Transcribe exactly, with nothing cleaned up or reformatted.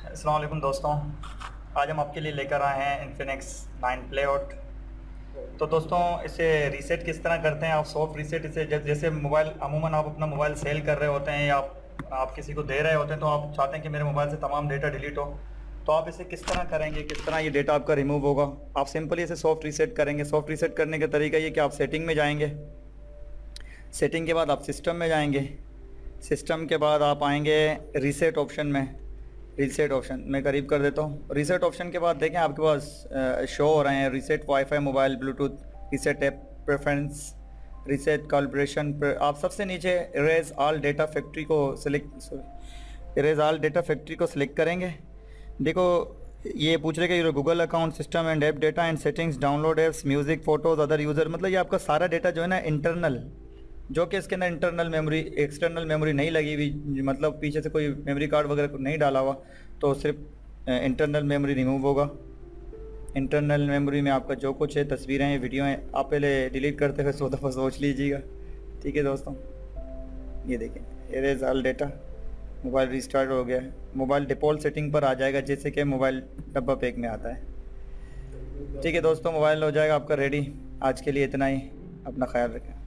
अस्सलाम वालेकुम दोस्तों, आज हम आपके लिए लेकर आए हैं इन्फिनिक्स नाइन प्ले आउट। तो दोस्तों, इसे रीसेट किस तरह करते हैं आप? सॉफ्ट रीसेट इसे जै- जैसे मोबाइल अमूमन आप अपना मोबाइल सेल कर रहे होते हैं या आप, आप किसी को दे रहे होते हैं, तो आप चाहते हैं कि मेरे मोबाइल से तमाम डेटा डिलीट हो। तो आप इसे किस तरह करेंगे, किस तरह ये डेटा आपका रिमूव होगा? आप सिंपली इसे सॉफ्ट रीसेट करेंगे। सॉफ्ट रीसेट करने का तरीका ये कि आप सेटिंग में जाएंगे, सेटिंग के बाद आप सिस्टम में जाएंगे, सिस्टम के बाद आप आएंगे रीसेट ऑप्शन में। रीसेट ऑप्शन मैं करीब कर देता हूँ। रीसेट ऑप्शन के बाद देखें आपके पास शो हो रहे हैं reset wifi, mobile, bluetooth, reset app preference, reset calibration. आप सबसे नीचे इरेज ऑल डेटा फैक्ट्री को select sorry erase all data factory को सिलेक्ट करेंगे। देखो, ये पूछ रहे कि Google account, system and app data and settings, download apps, music, photos, other user. मतलब ये आपका सारा डेटा जो है ना इंटरनल, जो कि इसके अंदर इंटरनल मेमोरी, एक्सटर्नल मेमोरी नहीं लगी हुई, मतलब पीछे से कोई मेमोरी कार्ड वगैरह नहीं डाला हुआ, तो सिर्फ इंटरनल मेमोरी रिमूव होगा। इंटरनल मेमोरी में आपका जो कुछ है, तस्वीरें हैं, वीडियो हैं, आप पहले डिलीट करते हुए सौ दफ़ा सोच लीजिएगा। ठीक है दोस्तों, ये देखें, erase all data, mobile restart हो गया है। मोबाइल डिफ़ॉल्ट सेटिंग पर आ जाएगा जैसे कि मोबाइल डब्बा पैक में आता है। ठीक है दोस्तों, मोबाइल हो जाएगा आपका रेडी। आज के लिए इतना ही, अपना ख्याल रखें।